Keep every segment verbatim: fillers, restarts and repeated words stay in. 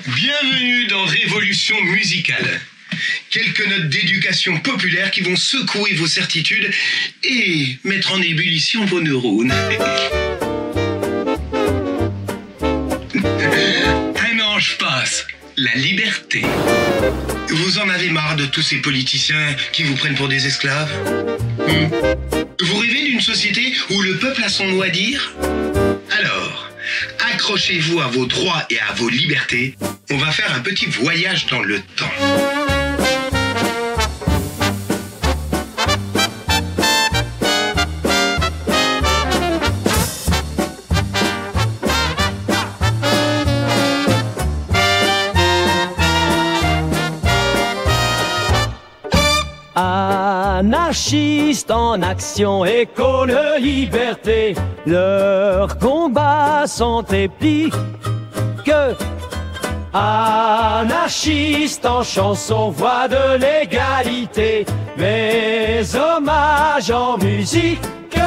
Bienvenue dans Révolution musicale. Quelques notes d'éducation populaire qui vont secouer vos certitudes et mettre en ébullition vos neurones. Un ange passe, la liberté. Vous en avez marre de tous ces politiciens qui vous prennent pour des esclaves? hmm. Vous rêvez d'une société où le peuple a son mot à dire? Alors, accrochez-vous à vos droits et à vos libertés. On va faire un petit voyage dans le temps. Anarchistes en action, école, liberté, leurs combats sont épiques. Anarchistes en chanson, voix de l'égalité, mes hommages en musique.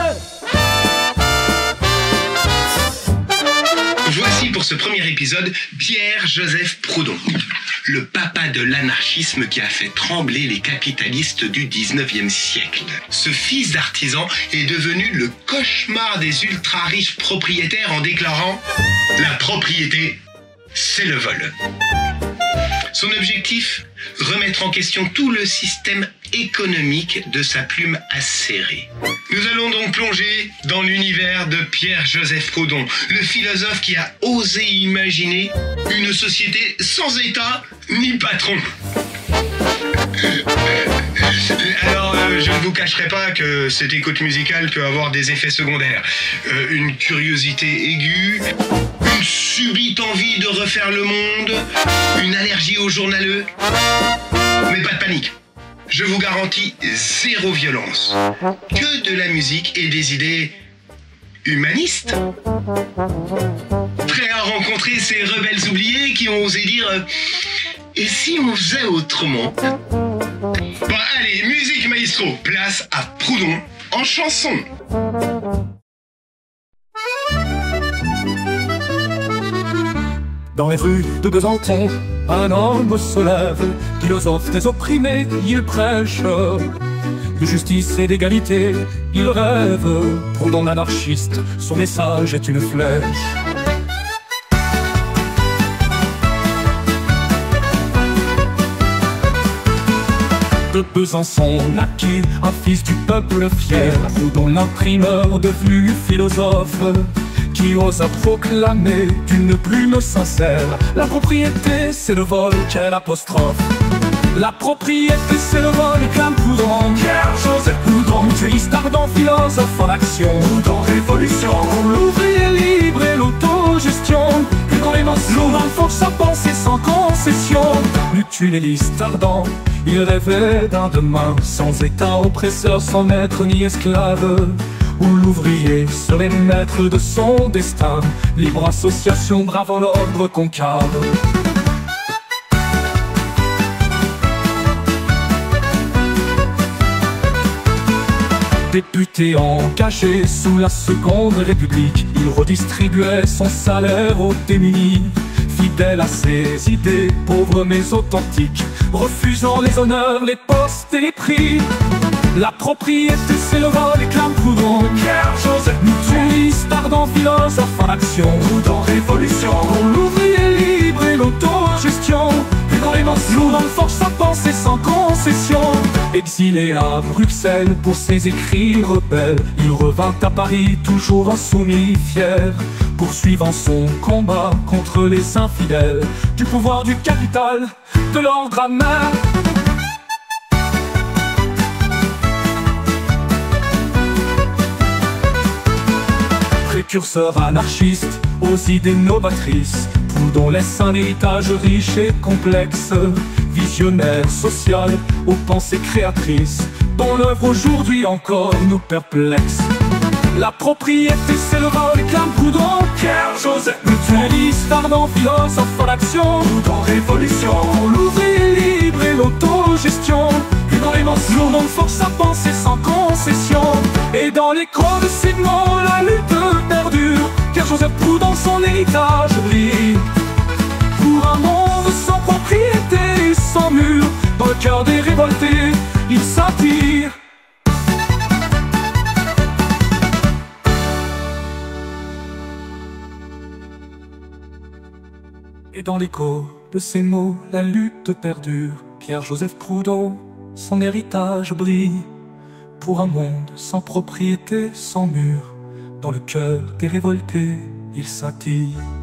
Voici pour ce premier épisode Pierre-Joseph Proudhon, le papa de l'anarchisme qui a fait trembler les capitalistes du dix-neuvième siècle. Ce fils d'artisan est devenu le cauchemar des ultra-riches propriétaires en déclarant « La propriété, c'est le vol ». Son objectif ? Remettre en question tout le système économique de sa plume acérée. Nous allons donc plonger dans l'univers de Pierre-Joseph Proudhon, le philosophe qui a osé imaginer une société sans État ni patron. Alors, euh, je ne vous cacherai pas que cette écoute musicale peut avoir des effets secondaires. Euh, une curiosité aiguë, une subite envie de refaire le monde, une allergie aux journaleux. Mais pas de panique. Je vous garantis zéro violence. Que de la musique et des idées humanistes. Prêt à rencontrer ces rebelles oubliés qui ont osé dire euh, « Et si on faisait autrement ?» Bon, allez, musique maestro, place à Proudhon en chanson. Dans les rues de Besançon, un homme se lève, philosophe des opprimés, il prêche de justice et d'égalité, il rêve. Proudhon l'anarchiste, son message est une flèche. De Besançon naquit un fils du peuple fier, Proudhon l'imprimeur devenu philosophe, qui osa proclamer d'une plume sincère: la propriété c'est le vol, quelle apostrophe. La propriété c'est le vol, clame Proudhon. Pierre-Joseph Proudhon, mutualiste ardent, philosophe en action. Proudhon révolution, l'ouvrier libre et l'autogestion. Proudhon émotion, force sa pensée sans concession. Mutualiste ardent, il rêvait d'un demain sans état oppresseur, sans maître ni esclave, où l'ouvrier serait maître de son destin. Libre association, bravant l'ordre concave. Député engagé sous la Seconde République, il redistribuait son salaire aux démunis. Fidèle à ses idées, pauvres mais authentiques, refusant les honneurs, les postes et les prix. La propriété c'est le vol, clame Proudhon. Pierre-Joseph mutualiste ardent, philosophe en action. Proudhon révolution, l'ouvrier libre et l'autogestion. Proudhon émotion, force sa pensée sans concession. Exilé à Bruxelles pour ses écrits rebelles, il revint à Paris toujours insoumis, fier, poursuivant son combat contre les infidèles du pouvoir du capital, de l'ordre amer. Précurseur anarchiste aux idées novatrices, Proudhon laisse un héritage riche et complexe, visionnaire social aux pensées créatrices, dont l'œuvre aujourd'hui encore nous perplexe. La propriété c'est le vol, clame Proudhon. Pierre-Joseph mutualiste ardent, philosophe en action. Proudhon révolution, l'ouvrier libre et l'autogestion. Proudhon émotion, force sa pensée sans concession. Et dans l'écho de ses mots, la lutte perdure. Pierre-Joseph Proudhon son héritage brille pour un monde sans mur. Dans le cœur des révoltés, il s'attire. Et dans l'écho de ces mots, la lutte perdure. Pierre-Joseph Proudhon, son héritage brille. Pour un monde sans propriété, sans mur. Dans le cœur des révoltés, il s'attire.